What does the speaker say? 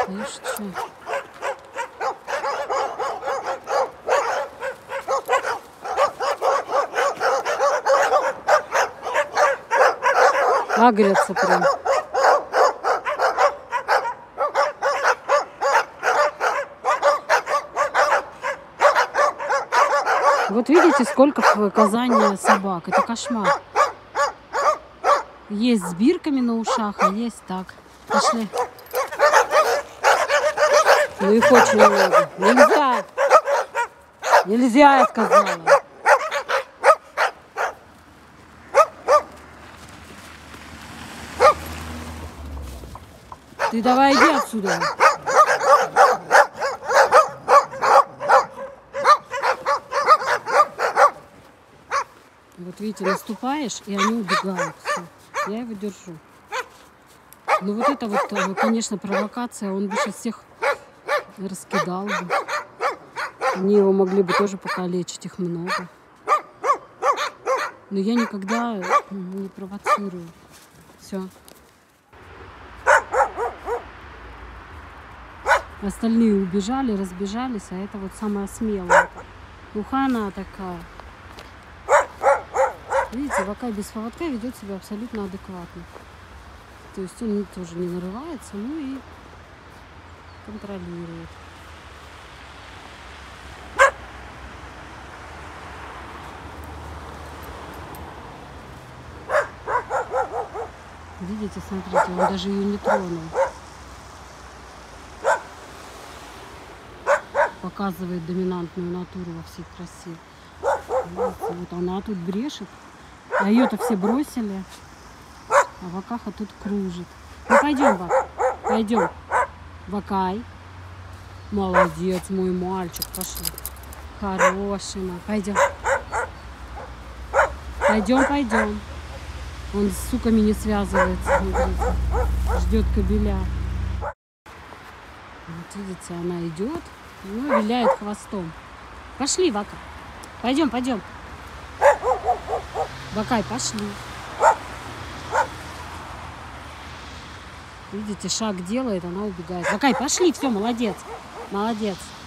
Слышь, что? Агрятся прям. Вот видите, сколько в Казани собак. Это кошмар. Есть с бирками на ушах, а есть так. Пошли. Ну их очень много. Нельзя. Нельзя, я сказала. Ты давай иди отсюда. Вот видите, наступаешь, и они убегают. Все. Я его держу. Ну вот это вот, конечно, провокация. Он бы сейчас всех раскидал бы. Они его могли бы тоже покалечить, их много. Но я никогда не провоцирую. Все. Остальные убежали, разбежались, а это вот самая смелая. Уха она такая. Видите, Вакай без поводка ведет себя абсолютно адекватно. То есть он тоже не нарывается, ну и контролирует. Видите, смотрите, он даже ее не тронул. Показывает доминантную натуру во всей красе. Вот она тут брешет. А ее-то все бросили. А Вакаха тут кружит. Ну пойдем, Вак. Пойдем. Вакай. Молодец, мой мальчик. Пошли. Хороший мой. Пойдем. Пойдем, пойдем. Он с суками не связывается. Смотрите. Ждет кобеля. Вот видите, она идет. Ну, виляет хвостом. Пошли, Вака. Пойдем, пойдем. Вакай, пошли. Видите, шаг делает, она убегает. Вакай, пошли, все, молодец. Молодец.